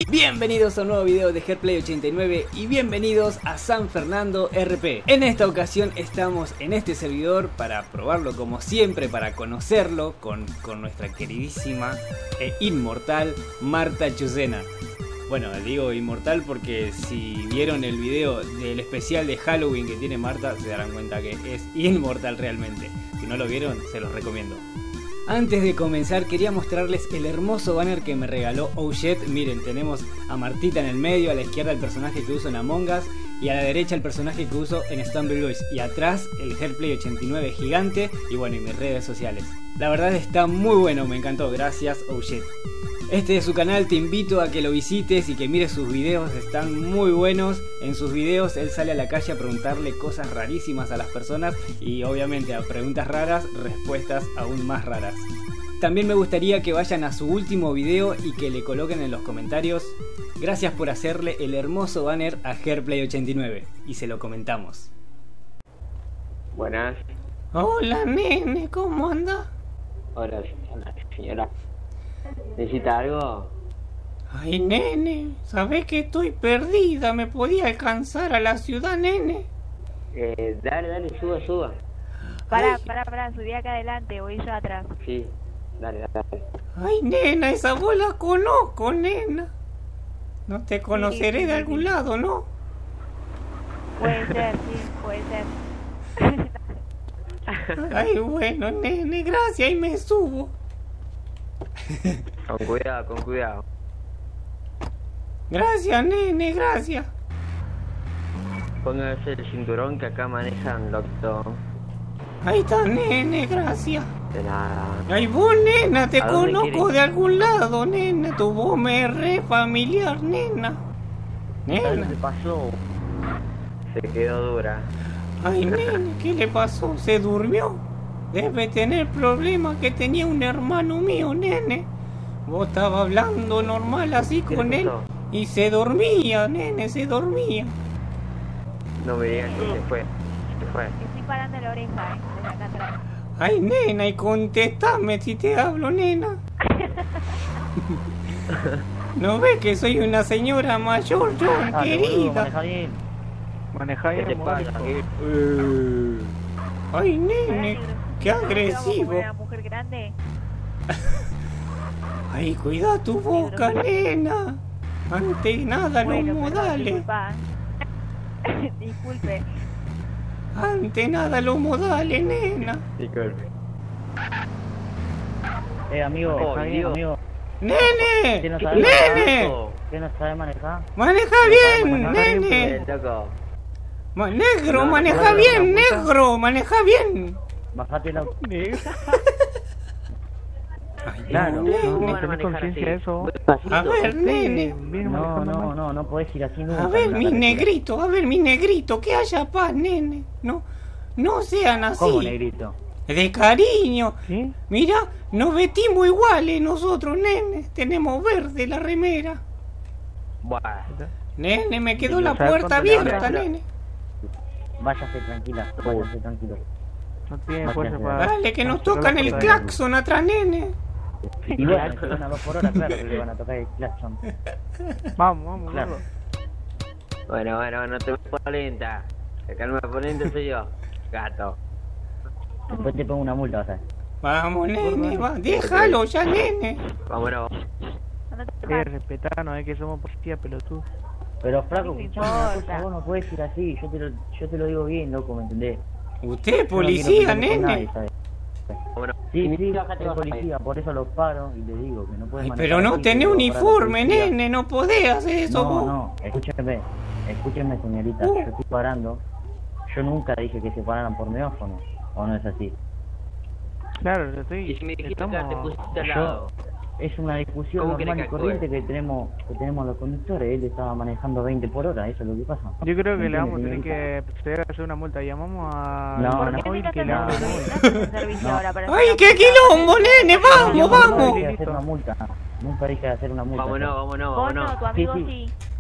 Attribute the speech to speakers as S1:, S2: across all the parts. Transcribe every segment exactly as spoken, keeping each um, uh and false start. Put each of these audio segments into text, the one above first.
S1: Bienvenidos a un nuevo video de Herplay ochenta y nueve y bienvenidos a San Fernando R P. En esta ocasión estamos en este servidor para probarlo como siempre, para conocerlo con, con nuestra queridísima e inmortal Marta Chucena. Bueno, digo inmortal porque si vieron el video del especial de Halloween que tiene Marta se darán cuenta que es inmortal realmente. Si no lo vieron, se los recomiendo. Antes de comenzar quería mostrarles el hermoso banner que me regaló Oujet. Miren, tenemos a Martita en el medio, a la izquierda el personaje que uso en Among Us y a la derecha el personaje que uso en Stumble Guys, y atrás el Herplay ochenta y nueve gigante y bueno, y mis redes sociales. La verdad está muy bueno, me encantó, gracias Oujet. Este es su canal, te invito a que lo visites y que mires sus videos, están muy buenos. En sus videos él sale a la calle a preguntarle cosas rarísimas a las personas y obviamente a preguntas raras, respuestas aún más raras. También me gustaría que vayan a su último video y que le coloquen en los comentarios: gracias por hacerle el hermoso banner a Herplay ochenta y nueve, y se lo comentamos.
S2: Buenas.
S1: Hola nene, ¿cómo anda?
S2: Hola, señora. ¿Necesita algo?
S1: Ay nene, ¿sabés que estoy perdida? ¿Me podía alcanzar a la ciudad, nene?
S2: Eh, dale, dale, suba, suba.
S3: Pará, pará, pará, subí acá adelante, voy yo atrás.
S2: Sí, dale, dale.
S1: Ay nena, esa voz la conozco, nena. No te conoceré
S3: Sí, sí,
S1: de
S3: sí,
S1: algún
S3: sí.
S1: lado, ¿no?
S3: Puede ser, sí, puede ser.
S1: Ay bueno, nene, gracias, y me subo.
S2: Con cuidado, con cuidado.
S1: Gracias, nene, gracias.
S2: Póngase el cinturón que acá manejan doctor.
S1: Ahí está, nene, gracias.
S2: De nada.
S1: Ay vos, nena, te
S2: ¿A dónde
S1: conozco
S2: quieres?
S1: de algún lado, nena. Tu voz me es re familiar, nena.
S2: ¿Qué
S1: Nena.
S2: le pasó? Se quedó dura.
S1: Ay, nene, ¿qué le pasó? ¿Se durmió? Debe tener problemas, que tenía un hermano mío, nene. Vos estabas hablando normal así
S2: ¿Qué
S1: con
S2: le
S1: él
S2: pasó?
S1: y se dormía, nene, se dormía.
S2: No me digas que se fue. Se fue.
S3: Estoy parando la oreja, eh, desde acá atrás.
S1: Ay, nena, y contestame si te hablo, nena. ¿No ves que soy una señora mayor, yo, querida?
S4: Maneja bien. Maneja
S2: ¿Qué
S4: bien,
S2: te pasa?
S4: amor.
S2: ¿Qué?
S1: Eh, Ay,
S3: Pará,
S1: nene,
S3: negro,
S1: qué
S3: ¿no te vamos a
S1: agresivo.
S3: poner a mujer grande?
S1: Ay, cuida tu boca, nena. Ante nada, los
S3: Bueno, perdón,
S1: modales.
S3: disculpa. Disculpe.
S1: Ante nada, los modales, nena.
S2: Disculpe.
S4: Eh, amigo,
S2: Oh,
S4: está bien,
S2: Dios.
S4: amigo.
S1: ¡Nene!
S4: ¿Usted no sabe
S1: ¡Nene!
S2: Loco.
S4: ¿Usted no sabe manejar?
S1: ¡Maneja bien,
S4: manejar bien,
S1: nene!
S2: Eh, loco.
S1: Ma- ¡Negro,
S2: No,
S1: maneja
S4: no,
S1: bien,
S4: no, no,
S1: negro! ¡Maneja bien!
S4: Bajate la...
S1: Ay,
S4: Claro,
S1: nene.
S4: no,
S2: ¿Cómo
S4: no
S2: van a
S4: tenés
S2: manejar
S4: conciencia
S2: así?
S4: de eso.
S2: Muy despacito.
S1: A ver, nene.
S4: No, no, no, no podés ir así nunca.
S1: A ver,
S4: en la
S1: mi
S4: carretera.
S1: negrito, a ver, mi negrito, que haya paz, nene. No, no sean así.
S4: ¿Cómo, negrito?
S1: De cariño.
S4: ¿Sí?
S1: Mira, nos vestimos iguales nosotros, nene. Tenemos verde la remera.
S2: Buah.
S1: Nene, me quedó
S4: ¿Y
S1: la
S4: no sabes
S1: puerta
S4: cuánto le
S1: abierta,
S2: hablas?
S1: nene.
S4: Váyase tranquila, váyase tranquilo.
S5: No tiene
S4: Más
S5: fuerza
S4: que
S5: para...
S1: Dale, que nos
S5: para
S1: tocan el
S5: hacerlo.
S1: claxon atrás, nene.
S4: Y bueno, si van a dos por hora, claro que le van a tocar el claxon.
S5: Vamos, vamos,
S4: Claro.
S5: vamos.
S2: Bueno, bueno, bueno, te pongo lenta. El que me pone lenta soy yo. Gato.
S4: Después te pongo una multa, vas a ver.
S1: Vamos, nene, va. Déjalo ya, nene.
S2: Vámonos.
S3: Andate
S5: Eh,
S3: más.
S5: respetanos, es que somos policía, pelotudo.
S4: Pero flaco,
S3: No
S4: escuchame una
S3: importa.
S4: cosa, vos no podés ir así, yo te lo, yo te lo digo bien, loco, ¿me entendés?
S1: Usted es
S4: Yo no
S1: policía,
S4: quiero pelearme con nadie,
S1: nene.
S4: ¿sabes?
S2: Vámonos.
S4: Sí, sí,
S2: Bájate,
S4: soy
S2: bájate.
S4: policía, por eso los paro y les digo que no pueden
S1: Ay,
S4: manejar
S1: pero no
S4: así,
S1: tenés
S4: que lo para la
S1: uniforme,
S4: policía.
S1: nene. No podés hacer eso
S4: No,
S1: vos.
S4: no, escúcheme, escúcheme señorita,
S1: Uh.
S4: yo estoy parando, yo nunca dije que se pararan por megáfono, ¿o no es así?
S5: Claro, yo estoy...
S2: Y si me dijiste
S5: estamos...
S2: que te pusiste al
S4: Yo,
S2: lado.
S4: es una discusión
S2: ¿Cómo querés
S4: normal y
S2: que actúe?
S4: corriente que tenemos, que tenemos los conductores, él estaba manejando veinte por hora, eso es lo que pasa.
S5: Yo creo que
S4: ¿Me
S5: le vamos a tener
S4: entiende,
S5: que proceder a hacer una multa. Llamamos a...
S4: No,
S3: ¿Por
S4: no.
S3: qué
S5: móvil
S3: me
S5: que le
S3: estás
S5: haga
S3: haciendo
S5: una multa.
S3: servicio? No hacen servicio
S4: No.
S3: ahora para
S1: Ay,
S3: hacer
S1: qué
S3: una multa.
S1: quilombo, nene. Vamos,
S4: Yo
S1: vamos.
S4: nunca dije de hacer una multa, nunca dije de hacer una multa.
S2: Vámonos, vámonos,
S3: Vos no,
S2: vámonos.
S3: tu amigo
S4: Sí,
S3: sí.
S4: sí.
S3: sí.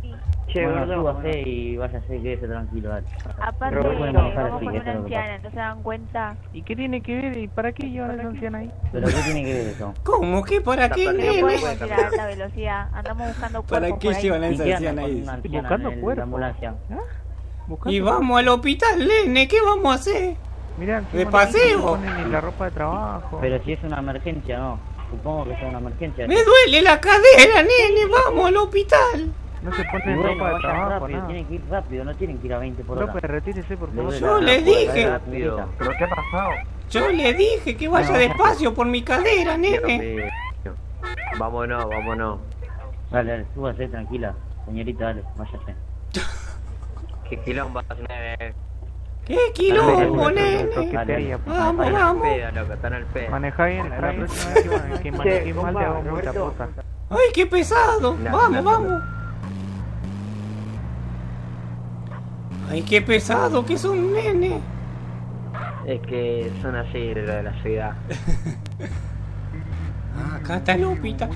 S2: Che,
S4: Bueno,
S2: gordo.
S4: súbase y váyase, quédese tranquilo, dale.
S3: Aparte,
S4: Pero
S3: eh,
S4: bueno, para
S3: vamos
S4: sí,
S3: con
S4: que esto
S3: una
S4: es lo que
S3: anciana, entonces se dan cuenta.
S5: ¿Y qué tiene que ver? ¿Y para qué llevan a esa anciana ahí?
S4: ¿Pero qué tiene que ver eso?
S1: ¿Cómo? ¿Qué? ¿Para qué,
S2: Pero
S3: No
S1: nene?
S3: podemos ir a alta velocidad, andamos buscando cuerpos
S1: ¿Para qué
S3: por ahí.
S1: llevan a
S4: ¿Y
S1: esa
S4: qué
S1: anciana
S4: anda con
S1: ahí?
S4: una anciana
S5: Buscando
S4: en el-
S5: cuerpo.
S4: la ambulancia?
S5: ¿Ah? Buscando
S1: Y vamos al hospital, nene. ¿Qué vamos a hacer?
S5: Mirá,
S1: de
S5: no
S1: paseo.
S5: ponen ni la ropa de trabajo.
S4: Pero si es una emergencia, no. Supongo que es una emergencia.
S1: Me duele la cadera, nene. Vamos al hospital.
S5: No se
S4: Y
S5: ponen
S4: bueno,
S5: ropa de
S4: vayan
S5: trabajo,
S4: rápido,
S5: nada.
S4: tienen que ir rápido, no tienen que ir a veinte por hora.
S5: López, retírese, por favor.
S4: Le
S1: Yo
S4: duele la-
S1: les
S4: la puerta,
S1: dije.
S4: rápido.
S2: ¿Pero qué ha pasado?
S1: Yo le dije que vaya
S4: No,
S1: despacio por mi cadera,
S2: Dios
S1: nene.
S2: mío. Vámonos, vámonos.
S4: Dale, dale, súbase, tranquila. Señorita, dale, váyase.
S2: Qué quilombo, nene.
S1: ¿Qué quilombo,
S5: Dale,
S1: nene?
S5: toquete ahí,
S4: Dale.
S1: Vamos,
S2: Están al
S1: vamos.
S2: pedo, loco, están al pedo.
S5: Maneja bien, la próxima vez que, man- que manejes mal te hago multa, puta.
S1: Ay, qué pesado.
S2: No,
S1: Vamos,
S2: no, no.
S1: vamos. Ay, qué pesado que son, nene.
S2: Es que son así de lo de la ciudad.
S1: Ah, acá está el hospital.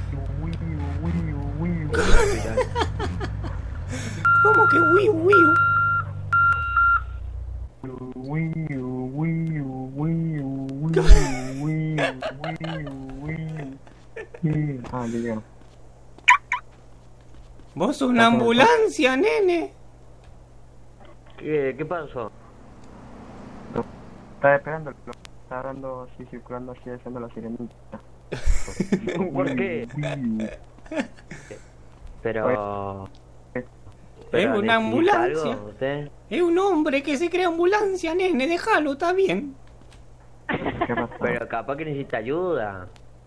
S1: ¿Cómo que wiu wiu?
S6: Ah, ya llegaron.
S1: Vos sos una ambulancia, nene.
S2: ¿Qué, qué pasó?
S6: Estaba esperando, estaba dando así, circulando así, haciendo la sirenita.
S2: ¿Por qué? Pero...
S1: Es
S2: pero
S1: una
S2: ¿necesita
S1: ambulancia.
S2: algo, usted?
S1: Es un hombre que se crea ambulancia, nene. Déjalo, está bien.
S6: ¿Qué pasó?
S2: Pero capaz que necesita ayuda.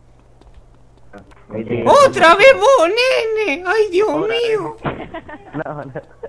S6: Eh,
S1: ¡Otra vez vos, nene! ¡Ay, Dios mío!
S4: No, no.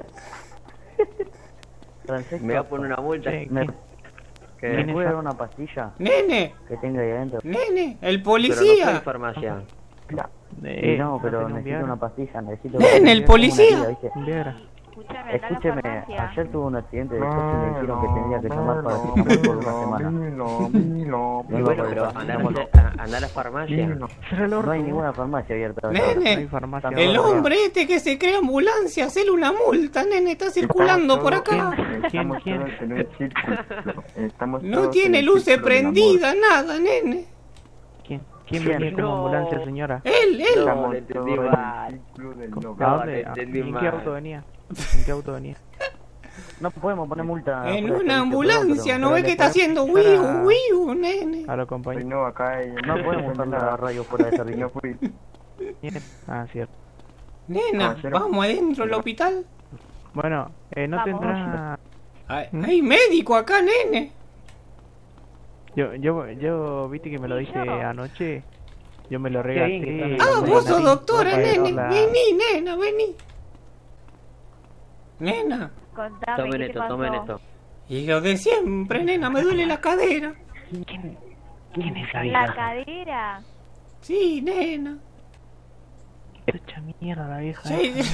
S4: Francisco,
S2: Me va a poner una multa.
S5: Sí.
S4: ¿me,
S2: ¿Qué?
S4: ¿me puede dar una pastilla
S1: Nene,
S4: que tenga ahí adentro?
S1: nene, el
S2: Pero no
S1: policía.
S2: soy farmacia.
S5: Eh,
S4: no, pero
S5: tiene un
S4: necesito
S5: Viagra.
S4: una pastilla, necesito...
S1: Nen, el
S4: una
S1: policía.
S4: vida, ¿viste?
S5: Un Viagra.
S3: Escúchame, anda a la
S4: Escúcheme,
S3: farmacia.
S4: ayer tuve un accidente de coche y me dijeron que tendría que llamar para citarme por una semana.
S6: Milo, milo,
S2: Y
S4: No,
S2: bueno,
S4: no,
S2: pero
S4: no,
S2: andar
S4: no,
S2: a, andar a la farmacia.
S6: milo.
S5: Cierra el orto.
S4: No hay ninguna farmacia abierta.
S1: Nene,
S4: ahora.
S5: No hay farmacia.
S1: El
S5: ahora.
S1: hombre este que se crea ambulancia, hacele una multa, nene. Está circulando por acá.
S6: Estamos
S5: ¿Quién?
S6: todos en un círculo. Estamos
S1: No
S6: todos
S1: tiene
S6: en el
S1: luces
S6: círculo del amor.
S1: prendidas, nada, nene.
S5: ¿Quién? ¿Quién
S2: ¿Quién?
S5: viene como
S2: No.
S5: ambulancia, señora?
S1: Él, él.
S2: No,
S6: Estamos
S2: le entendí
S6: todos en el
S2: mal.
S6: círculo del
S5: ¿A
S6: amor.
S2: No,
S5: dónde?
S2: le entendí
S5: ¿En qué
S2: mal.
S5: auto venía? ¿En qué auto venía?
S4: No podemos poner multa.
S1: En
S4: por el
S1: una
S4: servicio,
S1: ambulancia,
S4: perdón,
S1: ¿no
S5: pero
S1: ve
S5: le
S1: que está
S5: podemos
S1: haciendo
S5: escuchar a-
S1: wiu, wiu, nene?
S5: A lo
S6: Ay,
S5: compañero.
S6: no, acá hay...
S4: pero No podemos usar la radio fuera de
S6: Y
S4: servicio.
S6: no fui.
S5: Ah, cierto.
S1: Nena,
S6: Caballero.
S1: vamos adentro al hospital.
S5: Bueno, eh, no
S3: Vamos.
S5: tendrá...
S1: Hay, hay médico acá, nene.
S5: Yo, yo, yo, viste que me lo dije anoche. Yo me lo
S4: bien que
S5: regalé.
S4: están
S1: Ah,
S4: Con
S1: vos
S4: la
S1: sos
S4: nariz,
S1: doctora,
S5: para
S1: nene.
S5: la-
S1: Vení, nena, vení. Nena.
S3: Contame,
S2: Tomen
S3: ¿qué te
S2: esto,
S3: pasó?
S2: tomen esto.
S1: Y lo de siempre, nena, me duele la cadera.
S4: ¿Quién es
S3: La cadera.
S1: Sí, nena.
S5: Echa mierda la vieja.
S1: Sí,
S5: esa.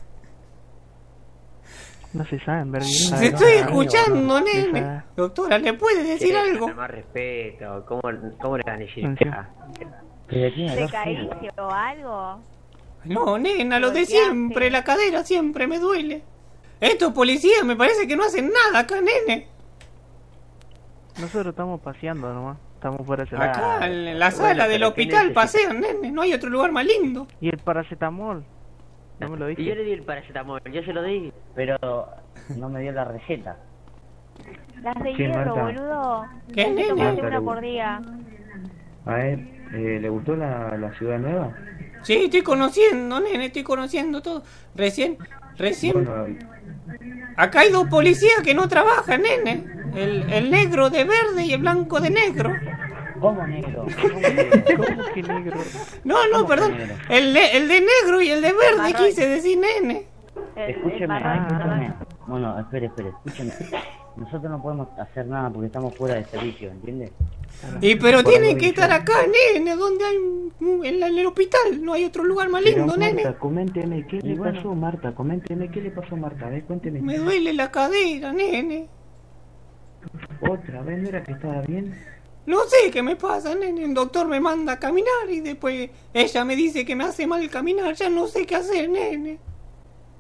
S5: No se sabe, en verdad.
S1: te estoy escuchando, nene.
S5: Esa-
S1: Doctora, ¿le puede decir
S2: Che,
S1: algo?
S2: con más respeto. ¿Cómo, cómo le van a decir
S5: En
S2: que-
S5: serio.
S4: ¿Pero quién
S3: ¿Te
S4: es?
S3: caíste o algo?
S1: No, nena, lo de
S3: Golpeaste.
S1: siempre, la cadera siempre me duele. Estos policías me parece que no hacen nada acá, nene.
S5: Nosotros estamos paseando nomás. Estamos fuera de
S1: Acá
S5: la...
S1: en la sala
S2: Bueno,
S1: del
S2: pero ¿qué
S1: hospital
S2: necesita?
S1: pasean, nene. No hay otro lugar más lindo.
S5: Y el paracetamol. No me lo
S2: Y yo le
S5: dije.
S2: di el paracetamol, yo se lo di.
S4: Pero no me dio la receta.
S3: Las de
S7: Sí,
S3: hierro,
S7: Marta.
S3: boludo.
S1: ¿Qué,
S3: Te
S1: nene?
S3: tomaste
S7: Marta,
S3: una
S7: le-
S3: por día.
S7: A ver, eh, ¿le gustó la, la ciudad nueva?
S1: Sí, estoy conociendo, nene, estoy conociendo todo. Recién, recién.
S7: Bueno,
S1: Acá hay dos policías que no trabajan, nene. El, el negro de verde y el blanco de negro.
S4: ¿Cómo negro? ¿Cómo negro?
S5: ¿Cómo que negro?
S1: No, no,
S4: ¿Cómo
S1: perdón.
S4: que negro?
S1: El, de- el de negro y el de verde,
S3: Marrón.
S1: quise decir, nene.
S3: El- el
S4: Escúcheme,
S3: marrón,
S4: escúcheme.
S3: marrón.
S4: Bueno, espere, espere, escúcheme. Nosotros no podemos hacer nada porque estamos fuera de servicio, ¿entiende?
S1: Y pero
S7: Por
S1: tienen
S7: algo
S1: que
S7: dije.
S1: estar acá, nene, donde hay un- en, la- en el hospital. No hay otro lugar más
S7: pero
S1: lindo, nene.
S7: Marta, coménteme, ¿qué
S4: Y
S7: le
S4: bueno.
S7: pasó, Marta? Coménteme, ¿qué le pasó, Marta? A ver, cuénteme.
S1: Me duele la cadera, nene.
S7: ¿Otra vez no era que estaba bien?
S1: No sé qué me pasa, nene. El doctor me manda a caminar y después ella me dice que me hace mal caminar. Ya no sé qué hacer, nene.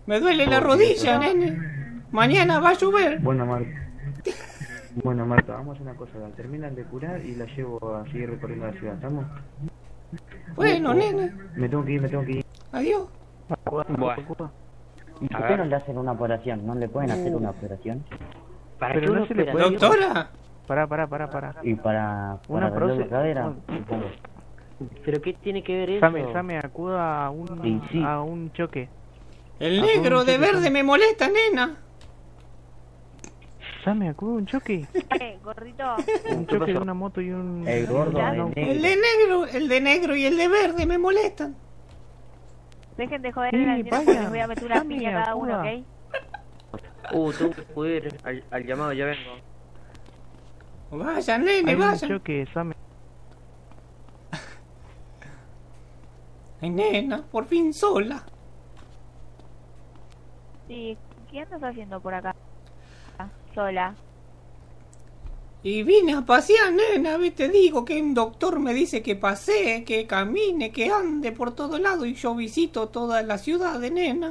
S1: Me duele la rodilla, nene. Mañana va a llover.
S7: Bueno, Marta. Bueno, Marta, vamos a hacer una cosa. La terminan de curar y la llevo a seguir recorriendo la ciudad. ¿Estamos?
S1: Bueno, nene.
S7: Me tengo que ir, me tengo que ir.
S1: Adiós.
S2: Bueno.
S4: ¿Y por qué no le hacen una operación? ¿No le pueden hacer una operación?
S2: ¿Para
S5: Pero
S2: qué
S5: no
S2: una
S5: se le
S2: operación?
S5: puede-
S1: Doctora.
S5: Pará, pará, pará, pará.
S4: Y para, para
S5: Una
S4: arreglar la
S5: prótesis.
S4: cadera, supongo.
S2: ¿Pero qué tiene que ver eso?
S5: Same, Same, acuda a un,
S4: Sí, sí.
S5: a un choque.
S1: El
S5: Ah,
S1: negro
S5: ¿cómo
S1: de
S5: se
S1: verde
S5: llama?
S1: me molesta, nena.
S5: Same, acuda a un choque.
S3: Eh, gordito.
S5: Un choque de una moto y un...
S4: El gordo
S5: un
S4: de
S5: auto.
S4: negro.
S1: El de negro, el de negro y el de verde me molestan.
S3: Dejen de joder
S5: Sí,
S3: a la señora
S5: vaya,
S3: porque les voy a meter una
S5: Sammy,
S3: piña a cada uno,
S5: acuda.
S3: ¿ok?
S2: Uh, tengo que poder al, al llamado, ya vengo.
S1: Vayan, nene,
S5: Hay un
S1: vayan.
S5: choque, Same.
S1: Ay, nena, por fin sola.
S3: Sí, ¿qué andas haciendo por acá? Sola.
S1: Y vine a pasear, nena, ¿ves? Te digo que un doctor me dice que pasee, que camine, que ande por todo lado y yo visito toda la ciudad de nena.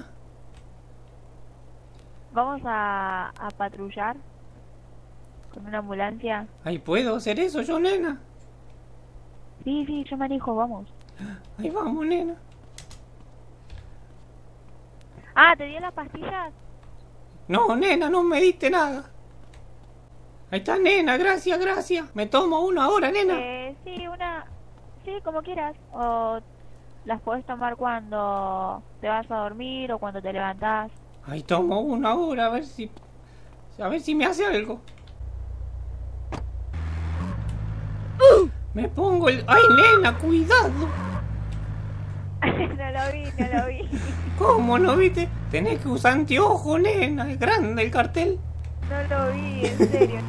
S3: Vamos a, a patrullar con una ambulancia.
S1: Ay, ¿puedo hacer eso yo, nena?
S3: Sí, sí, yo manejo, vamos.
S1: Ahí vamos, nena.
S3: Ah, ¿te dio las pastillas?
S1: No, nena, no me diste nada. Ahí está, nena, gracias, gracias. Me tomo una ahora, nena.
S3: Eh, sí, una... Sí, como quieras. O las puedes tomar cuando te vas a dormir o cuando te levantás.
S1: Ahí tomo una ahora, a ver si... A ver si me hace algo. Me pongo el... ¡Ay, nena, cuidado!
S3: No lo vi, no lo vi.
S1: ¿Cómo no viste? Tenés que usar anteojo, nena. Es grande el cartel.
S3: No lo vi, en serio.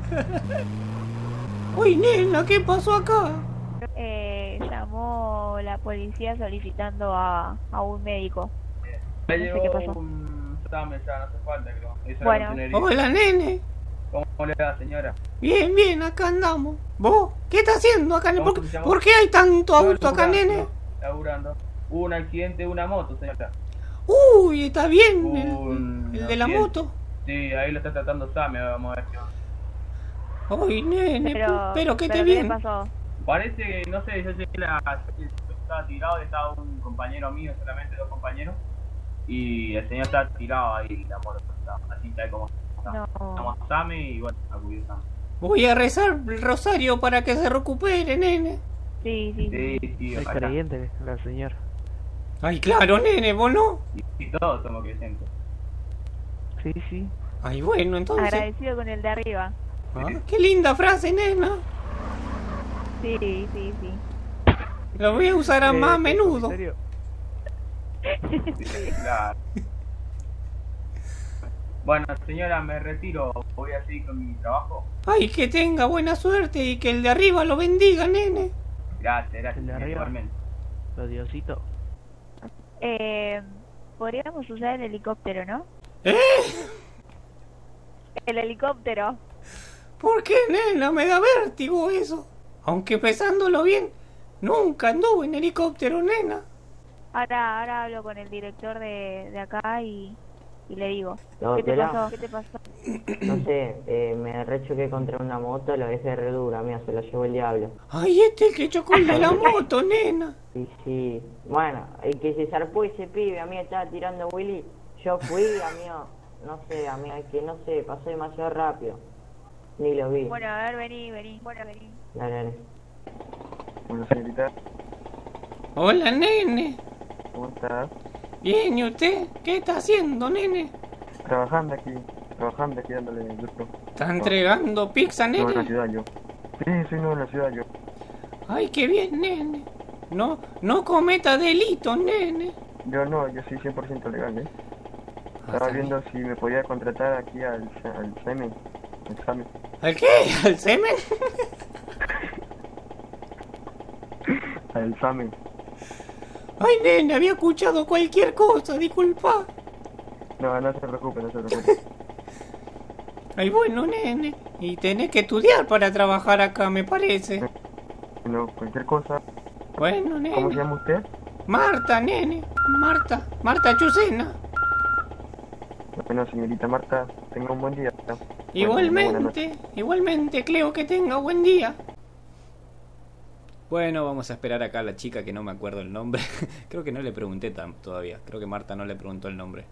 S1: ¡Uy, nena! ¿Qué pasó acá?
S3: Eh, llamó la policía solicitando a, a un médico. No sé qué pasó.
S6: un examen ya, no hace falta, creo. Eso
S3: Bueno.
S6: era rutinería.
S1: Hola, nene.
S6: ¿Cómo le va, señora?
S1: Bien, bien, acá andamos. ¿Vos? ¿Qué está haciendo acá?
S6: ¿Cómo
S1: ¿Por,
S6: se llama?
S1: ¿por qué hay tanto
S6: Yo
S1: auto acá,
S6: laburando,
S1: nene?
S6: Laburando. Hubo un accidente de una moto, señora.
S1: Uy, está bien.
S6: Un
S1: El, el de la
S6: accidente.
S1: moto.
S6: Sí, ahí lo está tratando Same, vamos a ver qué onda.
S1: Ay, nene,
S3: Pero,
S1: pero que esté
S3: pero ¿qué le
S1: bien.
S3: pasó?
S6: Parece que, no sé, yo llegué la... yo estaba tirado, estaba un compañero mío, solamente dos compañeros. Y el señor está tirado ahí, la moto está así, tal como está.
S3: No.
S6: Estamos a Same y bueno, acudió Same.
S1: Voy a rezar el rosario para que se recupere, nene.
S3: Sí, sí, sí.
S6: Sí, sí,
S5: Es
S6: ojalá.
S5: creyente la señora.
S1: Ay, claro, nene, ¿vos no?
S6: Y, y todos somos creyentes.
S5: Sí, sí.
S1: Ay, bueno, entonces...
S3: Agradecido con el de arriba.
S1: Ah, qué linda frase, nena.
S3: Sí, sí, sí.
S1: La voy a usar a
S5: Eh,
S1: más a
S5: ¿qué
S1: menudo.
S5: comentario?
S6: Sí, claro. Bueno, señora, me retiro. Voy a seguir con mi trabajo.
S1: Ay, que tenga buena suerte y que el de arriba lo bendiga, nene.
S6: Gracias, gracias.
S5: El de arriba.
S6: Igualmente.
S5: Los diositos.
S3: Eh, podríamos usar el helicóptero, ¿no?
S1: ¿Eh?
S3: El helicóptero.
S1: ¿Por qué, nena? Me da vértigo eso. Aunque pensándolo bien, nunca anduve en helicóptero, nena.
S3: Ahora, ahora hablo con el director de, de acá y, y le digo.
S2: No,
S3: ¿Qué te
S2: Tela.
S3: pasó? ¿Qué te pasó?
S2: No sé, eh, me rechoqué contra una moto, la dejé re dura, mía, se la llevó el diablo.
S1: Ay, este es el que chocó el de la moto, nena.
S2: Sí, sí. Bueno, el que se zarpó ese pibe, a mí estaba tirando Willy. Yo fui, amigo, no sé, amigo, es que no sé, pasó demasiado rápido. Ni lo vi.
S3: Bueno, a ver, vení, vení. Bueno, vení.
S2: Dale, dale.
S6: Bueno, señorita,
S1: Hola, nene.
S6: ¿cómo estás?
S1: Bien, ¿y usted? ¿Qué está haciendo, nene?
S6: Trabajando aquí, trabajando aquí dándole duro.
S1: ¿Está entregando pizza,
S6: Nuevo en la
S1: nene?
S6: ciudad yo. Sí, soy nuevo en la ciudad yo.
S1: Ay, qué bien, nene. No, no cometa delitos, nene.
S6: Yo no, yo soy cien por ciento legal, ¿eh? Estaba viendo si me podía contratar aquí al, al SEME. Al SAME.
S1: ¿Al qué? ¿Al semen?
S6: Al SAME.
S1: Ay, nene, había escuchado cualquier cosa, disculpa.
S6: No, no se preocupe, no se preocupe.
S1: Ay, bueno, nene. Y tenés que estudiar para trabajar acá, me parece.
S6: No, cualquier cosa.
S1: Bueno,
S6: ¿Cómo se
S1: nene.
S6: llama usted?
S1: Marta, nene. Marta. Marta Chucena.
S7: Bueno, señorita Marta, tenga un buen día.
S1: Igualmente, igualmente, Cleo, que tenga buen día. Bueno, vamos a esperar acá a la chica que no me acuerdo el nombre. Creo que no le pregunté tan todavía. Creo que Marta no le preguntó el nombre.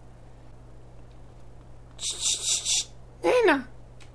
S1: ¡Nena!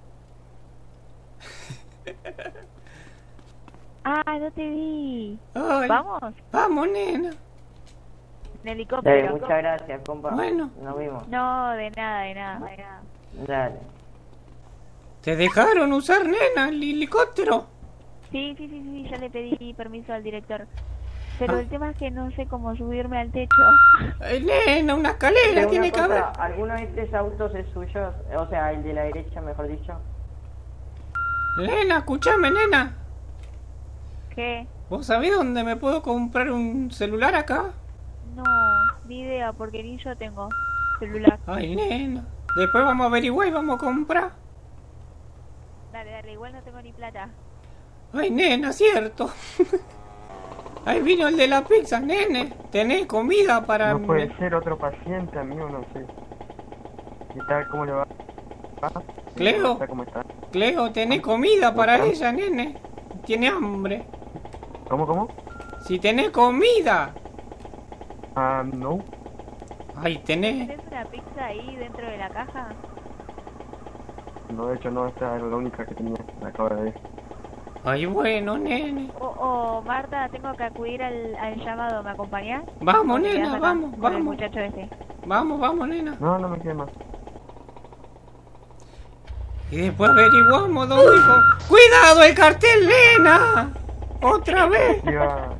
S3: Ah, no te vi.
S1: Ay,
S3: ¿Vamos?
S1: Vamos, nena.
S3: En helicóptero.
S2: Dale, muchas gracias, compa.
S1: Bueno.
S2: Nos vemos.
S3: No, de nada, de nada, de nada.
S2: Dale.
S1: ¿Te dejaron usar, nena, el helicóptero?
S3: Sí, sí, sí, sí, ya le pedí permiso al director. Pero
S1: Ah.
S3: el tema es que no sé cómo subirme al techo.
S1: Ay, nena, una escalera
S2: Pero
S1: tiene
S2: una
S1: que haber.
S2: cosa, ¿alguno de estos autos es suyo? O sea, el de la derecha, mejor dicho.
S1: Nena, escuchame, nena.
S3: ¿Qué?
S1: ¿Vos sabés dónde me puedo comprar un celular acá?
S3: No, ni idea, porque ni yo tengo celular.
S1: Ay, nena. Después vamos a averiguar y vamos a comprar.
S3: Dale, dale, igual no tengo ni plata.
S1: Ay, nena, cierto. Ahí vino el de la pizza, nene. ¿Tenés comida para...?
S7: No puede ser otro paciente, amigo, no sé. ¿Qué tal? ¿Cómo le va? ¿Ah?
S1: Cleo.
S7: ¿Cómo está?
S1: Cleo, ¿tenés comida para
S7: ¿Cómo
S1: ella, nene? Tiene hambre.
S7: ¿Cómo, cómo?
S1: Si tenés comida.
S7: Ah, no.
S1: Ay, tenés...
S3: ¿Tenés una pizza ahí dentro de la caja?
S7: No, de hecho no, esta era la única que tenía. La acabo de ver.
S1: Ay, bueno, nene.
S3: Oh, oh, Marta, tengo que acudir al, al llamado, ¿me acompañás?
S1: Vamos,
S3: ¿O te
S1: nena,
S3: quedás acá
S1: vamos,
S3: con el
S1: vamos.
S3: muchacho ese?
S1: Vamos, vamos, nena.
S7: No, no me quede más.
S1: Y después averiguamos dónde... co- ¡Cuidado el cartel, nena! ¡Otra vez!
S7: Iba...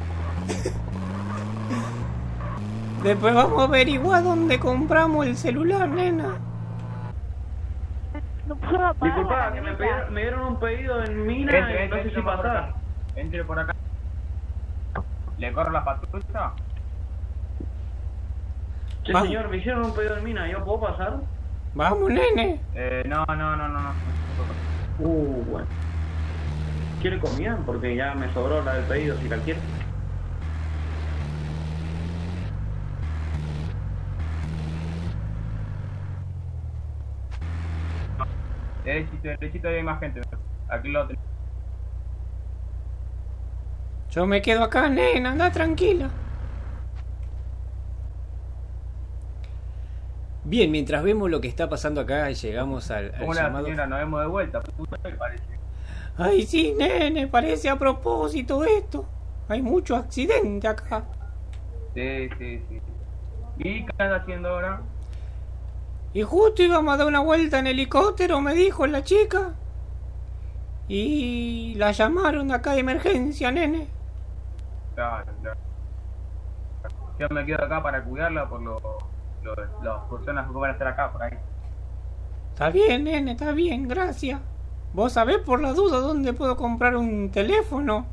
S1: Después vamos a averiguar dónde compramos el celular, nena.
S3: No puedo apagar
S8: Disculpa,
S3: la
S8: que me,
S3: camioneta.
S8: pidieron- me dieron un pedido en Mina
S6: Entre,
S8: y
S6: entre,
S8: no sé
S6: entre
S8: si
S6: por
S8: pasar.
S6: acá. Entre por acá. ¿Le corro la patrulla?
S8: Che,
S1: Va.
S8: señor, me hicieron un pedido en Mina, ¿yo puedo pasar?
S1: Vamos, nene.
S6: Eh, no, no, no, no, no.
S8: Uh, bueno. ¿Quiere comida? Porque ya me sobró la del pedido, si la quiere.
S6: Derechito, derechito hay más gente. Aquí lo tengo.
S1: Yo me quedo acá, nena. Anda tranquila. Bien, mientras vemos lo que está pasando acá y llegamos al, al
S6: Hola,
S1: llamado...
S6: señora, nos vemos de vuelta. Puta, me parece.
S1: Ay, sí, nene, parece a propósito esto. Hay mucho accidente acá.
S6: Sí, sí, sí. ¿Y qué anda haciendo ahora?
S1: Y justo íbamos a dar una vuelta en helicóptero, me dijo la chica. Y la llamaron de acá de emergencia, nene.
S6: Claro, claro. Yo me quedo acá para cuidarla por lo, lo, las personas que van a estar acá por ahí.
S1: Está bien, nene, está bien, gracias. ¿Vos sabés por la duda dónde puedo comprar un teléfono?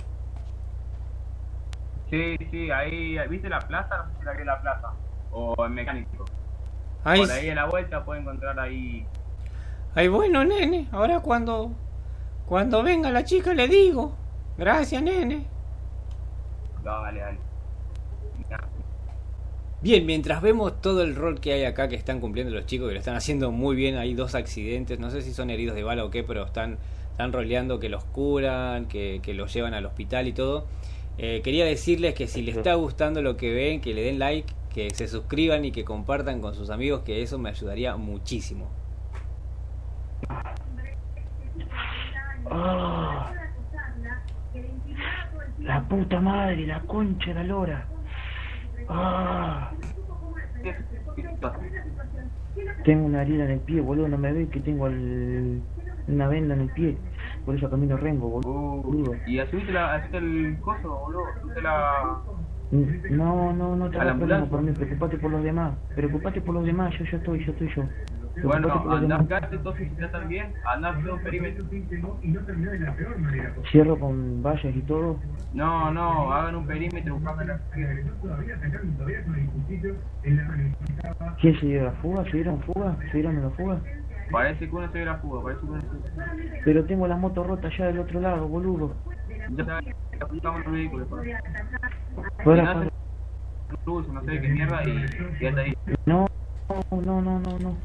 S6: Sí, sí, ahí, ¿viste la plaza? No sé si la que es la plaza. O el mecánico.
S1: Ay,
S6: Por ahí en la vuelta puede encontrar ahí.
S1: ay, bueno, nene, ahora cuando cuando venga la chica le digo. Gracias, nene.
S6: Dale, dale. Ya.
S1: Bien, mientras vemos todo el rol que hay acá que están cumpliendo los chicos, que lo están haciendo muy bien, hay dos accidentes, no sé si son heridos de bala o qué, pero están, están roleando que los curan, que, que los llevan al hospital y todo. Eh, quería decirles que si les está gustando lo que ven, que le den like, que se suscriban y que compartan con sus amigos, que eso me ayudaría muchísimo.
S7: Oh, la puta madre, la concha de la lora. Ah, tengo una herida en el pie, boludo, no me ve que tengo el, una venda en el pie. Por eso camino rengo, boludo.
S6: Uh, y asumiste la, asumiste el coso, boludo. Asumiste la.
S7: No, no, no te
S6: ¿A la
S7: hagas problema
S6: ambulancia?
S7: por mí, preocupate por los demás. Preocupate por los demás, yo, yo estoy, yo estoy yo. Preocupate
S6: Bueno,
S7: por los
S6: andá
S7: demás.
S6: acá, entonces si están bien, andá a hacer un perímetro.
S7: Cierro con vallas y todo.
S6: No, no, hagan un perímetro buscando la.
S7: ¿Quién se dio la fuga? ¿Se dieron fuga? ¿Se dieron en la fuga?
S6: Parece que uno se ve la fuga, parece que uno se ve.
S7: Pero tengo la moto rota allá del otro lado, boludo.
S6: Ya sabes, apuntamos los vehículos. por ahí.
S7: Ahora,
S6: Si no, hacen luz, no sé qué mierda y y hasta ahí.
S7: no, no, no, no, no.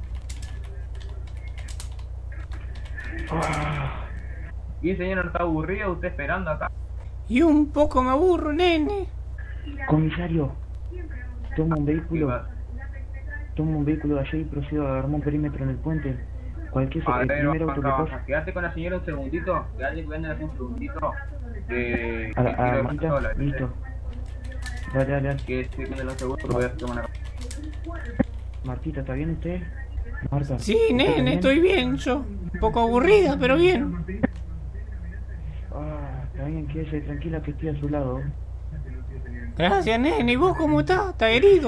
S6: Ah. ¿Y el señor no está aburrido? ¿Usted esperando acá?
S1: Y un poco me aburro, nene.
S7: Comisario, toma un
S6: ¿Qué
S7: vehículo,
S6: va?
S7: toma un vehículo de allá y procedo a armar un perímetro en el puente. Cualquier
S6: A
S7: el
S6: ver,
S7: primer
S6: baja,
S7: auto que
S6: baja.
S7: pase.
S6: Quédate con la señora un segundito. Quédate con ella un segundito. Que,
S7: A,
S6: que
S7: a,
S6: quiero
S7: Martita,
S6: sola, ¿viste?
S7: listo. Dale, dale, dale.
S6: Que estoy con los segundos, voy a tomar una...
S7: Martita, ¿está bien usted? Marta.
S1: Sí,
S7: ¿usted
S1: nene,
S7: también?
S1: estoy bien yo. Un poco aburrida, pero bien.
S7: Ah, está bien, quédese tranquila que estoy a su lado.
S1: Gracias, nene. ¿Y vos cómo estás? ¿Estás herido?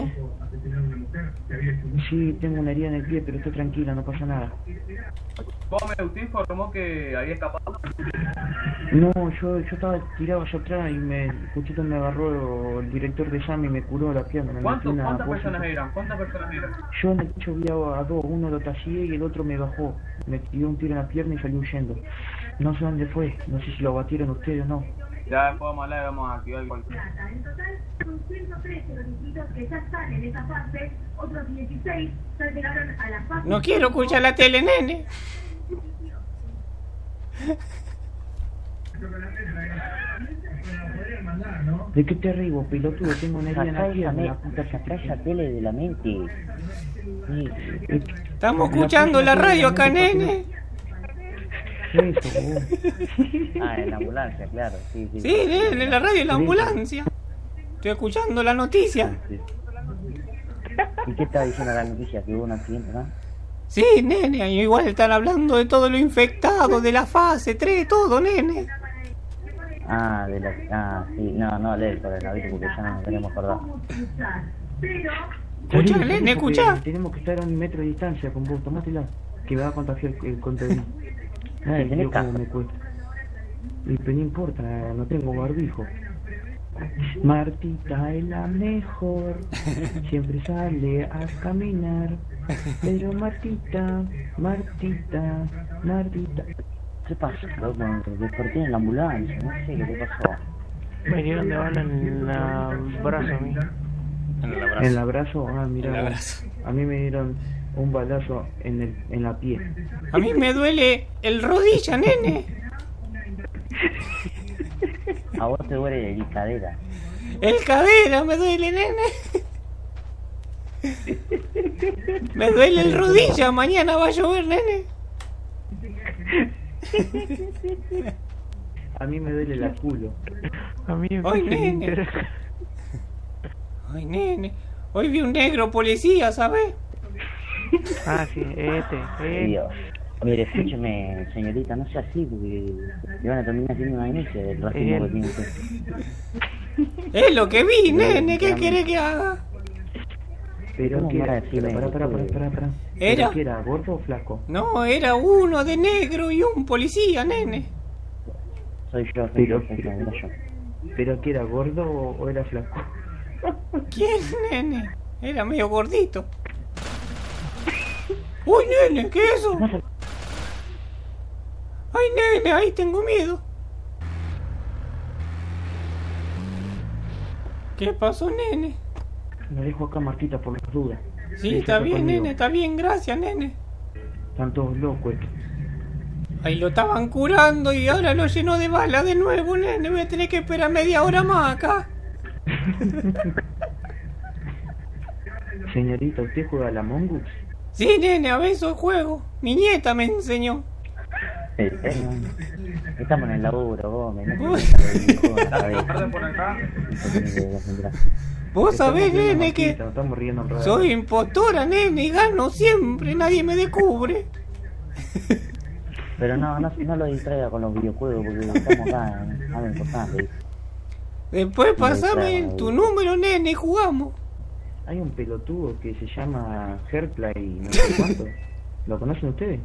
S7: Sí, tengo una herida en el pie, pero estoy tranquila, no pasa nada.
S6: ¿Vos me usted informó que había escapado?
S7: No, yo, yo estaba tirado allá atrás y me justo me agarró el director de examen y me curó la pierna. Me metió
S6: ¿Cuánto,
S7: una
S6: ¿Cuántas
S7: bolsa.
S6: personas eran? ¿Cuántas personas eran?
S7: Yo en el hecho vi a, a dos, uno lo tacié y el otro me bajó. Me dio un tiro en la pierna y salió huyendo. No sé dónde fue, no sé si lo batieron ustedes o no.
S6: Ya después vamos a hablar y vamos a activar el golpe.
S9: En total son ciento trece los distritos que ya están en esa fase, otros dieciséis ya llegaron a la fase.
S1: No quiero escuchar la tele, nene.
S7: ¿De qué te río, pelotudo? Tengo una herida en la
S4: Sacá esa,
S7: pierna.
S4: me-
S7: la puta
S4: sacá esa tele de la mente. Sí.
S1: Estamos escuchando la radio acá, nene.
S7: Eso, vos.
S4: Ah, en la ambulancia, claro, sí, sí.
S1: Sí, nene, en la radio y la ambulancia. Estoy escuchando la noticia.
S4: Sí. ¿Y qué estaba diciendo la noticia? Que hubo un accidente, ¿no?
S1: Sí, nene, igual están hablando de todo lo infectado, de la fase tres, todo, nene.
S4: Ah, de la... Ah, sí, no, no, lee el coronavirus porque ya no nos queremos acordar.
S1: Escuchá,
S7: Salí,
S1: nene,
S7: salí,
S1: escuchá.
S7: porque Tenemos que estar a un metro de distancia con vos, tomátela. Que me va a contagiar el, el contenido. Ay,
S4: tenés
S7: Dios, cómo
S4: caso.
S7: me cuesta. Y pero no importa, no tengo barbijo. Martita es la mejor, siempre sale a caminar. Pero Martita, Martita, Martita.
S4: ¿Qué pasó, loco? Desperté en la ambulancia, no sé qué te pasó.
S5: Me dieron de bala en la brazo a mí.
S1: En el
S7: En
S1: abrazo.
S7: el abrazo, ah, mira,
S1: En el
S7: vos.
S1: abrazo.
S7: A mí me dieron un balazo en el, en la pie.
S1: A mí me duele el rodilla, nene.
S4: A vos te duele la cadera.
S1: El cadera me duele, nene. Me duele el rodilla. Mañana va a llover, nene.
S7: A mí me duele la culo.
S5: A mí me
S1: Ay,
S5: pasa el
S1: nene.
S5: interés.
S1: Ay, nene. Hoy vi un negro policía, ¿sabes?
S5: Ah, sí, este, este.
S4: Dios. Mire, escúcheme, señorita, no sea así porque le van a terminar haciendo una denuncia del racismo que tiene usted.
S1: Es lo que vi, nene. ¿Qué querés que haga?
S7: Pero
S4: ¿Cómo
S7: que
S4: me va a
S7: era,
S4: decir
S7: para, para, para,
S4: eso?
S7: para, para.
S1: Era-
S7: ¿Pero qué era, gordo o flaco?
S1: No, era uno de negro y un policía, nene.
S4: Soy yo, soy
S7: Pero,
S4: yo, soy yo, era yo.
S7: ¿Pero que era gordo o, o era flaco?
S1: ¿Quién, nene? Era medio gordito. Uy, nene, ¿qué es eso? Ay, nene, ahí tengo miedo. ¿Qué pasó, nene?
S7: Lo dejo acá, Martita, por las dudas.
S1: Sí,
S7: Ella
S1: está bien,
S7: conmigo.
S1: nene, está bien, gracias, nene.
S7: Están todos locos. estos.
S1: Ahí lo estaban curando y ahora lo llenó de bala de nuevo, nene. Voy a tener que esperar media hora más acá.
S7: Señorita, ¿usted juega a la Among Us?
S1: Sí, nene, a veces juego. Mi nieta me enseñó.
S4: Eh, eh, Estamos en el laburo, vos, me no
S1: Uy.
S6: Guarden por acá.
S1: Vos sabés,
S7: Estamos riendo,
S1: nene, que
S7: Martita, nos estamos riendo en radio.
S1: soy impostora, nene, y gano siempre. Nadie me descubre.
S4: Pero no, no, no lo distraiga con los videojuegos porque estamos acá en algo importante.
S1: Después
S4: claro,
S1: pasame tu
S4: ahí.
S1: número, nene, y jugamos.
S7: Hay un pelotudo que se llama Herplay, no sé cuánto. ¿Lo conocen ustedes?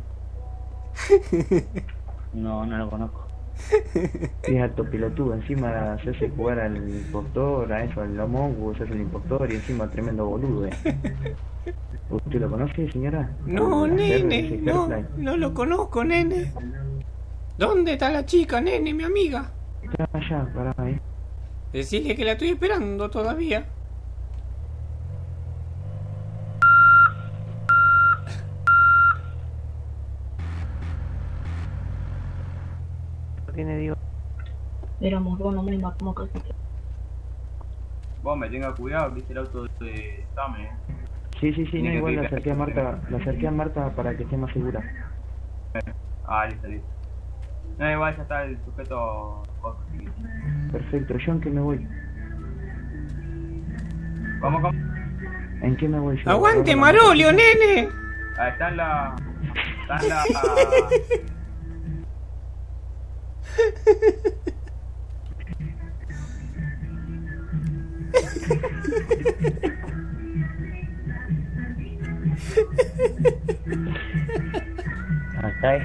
S4: No, no lo conozco.
S7: Es alto pelotudo, encima se hace jugar al impostor, a eso, al Among Us, se hace el impostor y encima tremendo boludo. Eh. ¿Usted lo conoce, señora?
S1: No,
S7: Al
S1: nene,
S7: ese
S1: no,
S7: Herplay.
S1: no lo conozco, nene. ¿Dónde está la chica, nene, mi amiga?
S7: Está allá, pará ahí.
S1: Decirle que la estoy esperando todavía.
S9: éramos dos nomás y matamos casi.
S6: Vos me tenga cuidado, que es el auto de Tame. eh.
S7: Sí, sí, sí,
S6: Tiene
S7: no,
S6: que
S7: igual la
S6: pedir-
S7: acerqué a Marta, la acerqué a Marta para que esté más segura.
S6: Ah, listo, listo. No, igual ya está el sujeto.
S7: Perfecto, yo en qué me voy.
S6: Vamos con.
S7: ¿En qué me voy yo?
S1: ¡Aguante,
S7: Ahora la-
S1: Marolio, nene!
S6: Ah, está en la. Está en la.
S4: Hasta ahí.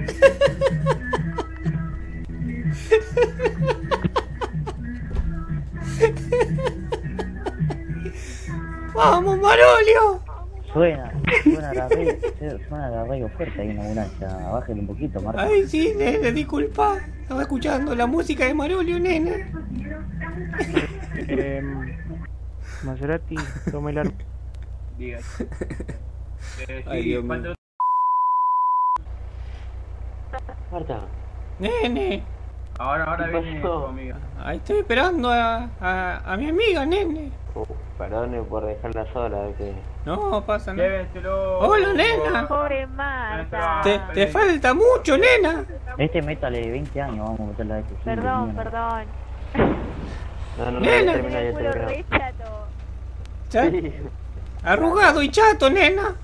S1: ¡Vamos, Marolio!
S4: Suena, suena la radio, suena la radio fuerte ahí en la ambulancia. Bájale un poquito, Marta.
S1: Ay, sí, nene, disculpa. Estaba escuchando la música de Marolio, nene.
S5: Eh, Maserati, tome el arma.
S6: Diga. Eh,
S1: Ay,
S6: sí,
S1: Dios mío.
S6: ¿cuánto-
S10: Marta,
S1: Nene.
S6: Ahora, ahora
S10: ¿Qué
S6: viene
S10: pasó?
S6: tu amiga.
S1: Ahí estoy esperando a, a, a mi amiga, nene.
S10: uh, perdone por dejarla sola, que
S1: No, pasa nada.
S6: Llévenselo.
S1: Hola, nena.
S3: Pobre Marta.
S1: Te, te falta mucho, nena.
S4: Este métale veinte años, vamos a meterle a este. sí,
S3: Perdón,
S4: mierda.
S3: perdón.
S10: no, no, no,
S1: Nena.
S10: ya termina,
S3: Tiene
S10: ya
S3: el culo
S10: termina.
S3: re chato.
S1: ¿Ya?
S10: Sí.
S1: Arrugado y chato, nena.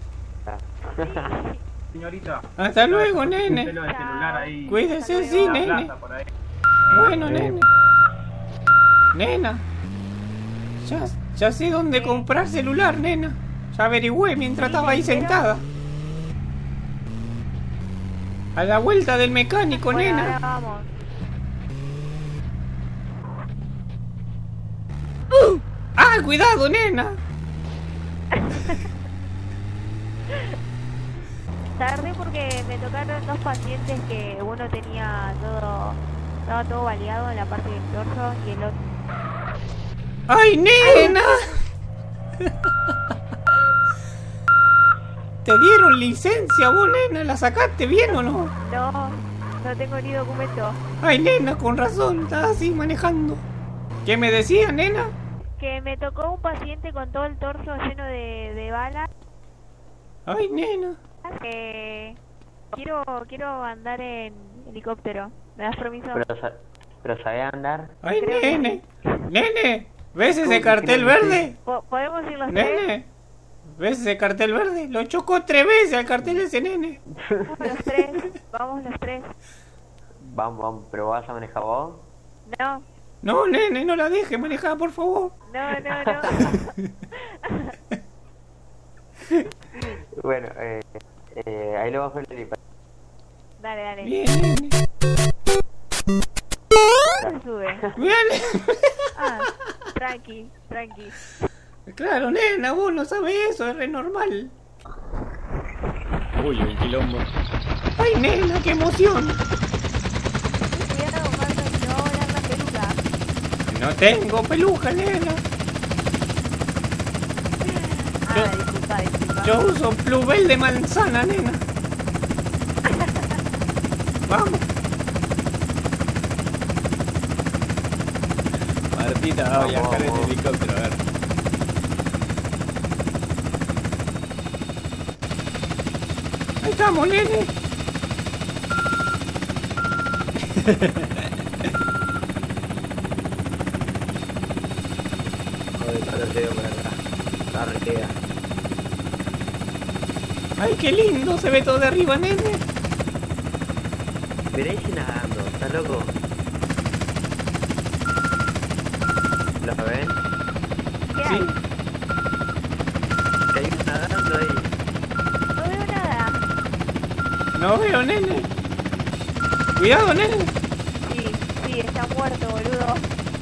S6: Señorita.
S1: Hasta luego, nene.
S6: Úselo el celular ahí.
S1: Cuídese,
S3: Hasta
S1: sí,
S6: en la
S1: nene.
S6: plaza, por ahí.
S1: Bueno, nene. Nena. Ya, ya sé dónde comprar celular, nena. Ya averigüé mientras estaba ahí sentada. A la vuelta del mecánico,
S3: Bueno, ahora
S1: nena.
S3: vamos.
S1: ¡Uh! ¡Ah, cuidado, nena!
S3: Tardé porque me tocaron dos pacientes que uno tenía todo, estaba todo baleado en la parte del torso y el otro.
S1: ¡Ay, nena! ¿Te dieron licencia vos, nena? ¿La sacaste bien o no?
S3: No, no tengo ni documento.
S1: Ay, nena, con razón, estás así manejando. ¿Qué me decía, nena?
S3: Que me tocó un paciente con todo el torso lleno de, de balas.
S1: Ay, nena.
S3: Que quiero, quiero andar en helicóptero. ¿Me das permiso?
S10: Pero, sa- pero ¿sabés andar?
S1: Ay,
S3: Creo que
S1: nene. Nene, ¿ves ese cartel verde?
S3: Po- ¿Podemos ir los tres?
S1: Nene, ¿ves ese cartel verde? Lo chocó tres veces al cartel ese, nene.
S3: Vamos los tres, vamos los tres.
S10: Vamos, vamos, pero ¿vas a manejar vos?
S3: No,
S1: No, nene, no la dejes manejar, por favor.
S3: no, no, no.
S10: Bueno, eh, eh, ahí lo bajo el helipa.
S3: Dale, dale.
S1: Bien, nene.
S3: Se sube.
S1: Bien.
S3: Ah, tranqui, tranqui.
S1: Claro, nena, vos no sabes eso, es re normal. Uy, el quilombo. Ay, nena, qué emoción.
S3: Cuidado, Marta, que no va a volar la peluca.
S1: No tengo peluca, nena.
S3: Ah, disculpa, disculpa.
S1: Yo uso Plubel de manzana, nena. Vamos. Martita va a viajar en helicóptero, a ver. Ahí estamos, nene.
S10: Joder, carreteo por acá. Carretera.
S1: Ay, qué lindo se ve todo de arriba, nene.
S10: Mirá ese nadando, ¿estás loco? ¿Lo ven?
S3: ¿Qué
S1: Sí.
S3: hay?
S10: Que hay un nadando ahí.
S3: No veo nada.
S1: No veo, nene. Cuidado, nene.
S3: Sí, sí, está muerto, boludo.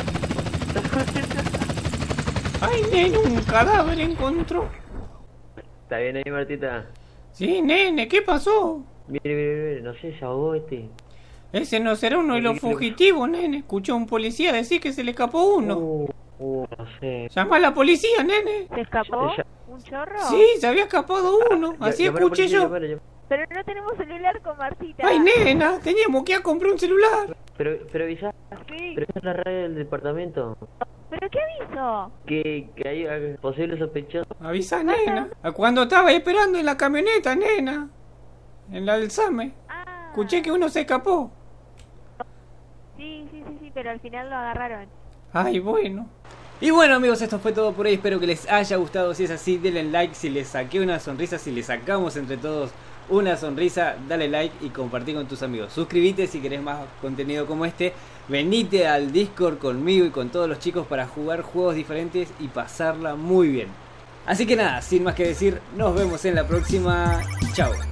S1: Ay, nene, un cadáver encontró.
S10: ¿Está bien ahí, Martita?
S1: Sí, nene, ¿qué pasó?
S10: Mire, mire, mire, no sé, se ahogó este.
S1: Ese no será uno de los fugitivos, nene. Escuchó a un policía decir que se le escapó uno.
S10: Uh, uh, no sé.
S1: Llama a la policía, nene.
S3: ¿Se escapó?
S10: Ya-
S3: ¿Un chorro?
S1: Sí, se había escapado uno.
S10: Ya-
S1: Así
S10: llamá a la
S1: escuché
S10: policía,
S1: yo.
S10: llamá- llamá-
S3: Pero no tenemos celular con Martita.
S1: Ay, nena, teníamos que ir a comprar un celular.
S10: Pero, pero avisa,
S3: Sí.
S10: pero es la radio del departamento.
S3: ¿Pero qué aviso?
S10: Que, que hay eh, posibles sospechosos.
S1: Avisa, nena. ¿A cuando estaba esperando en la camioneta, nena? En la del SAME.
S3: Ah.
S1: Escuché que uno se escapó.
S3: Sí, sí, sí, sí, pero al final lo agarraron.
S1: Ay, bueno. Y bueno, amigos, esto fue todo por hoy. Espero que les haya gustado. Si es así, denle like. Si les saqué una sonrisa, si les sacamos entre todos una sonrisa, dale like y compartí con tus amigos. Suscríbete si querés más contenido como este. Venite al Discord conmigo y con todos los chicos para jugar juegos diferentes y pasarla muy bien. Así que nada, sin más que decir, nos vemos en la próxima. Chao.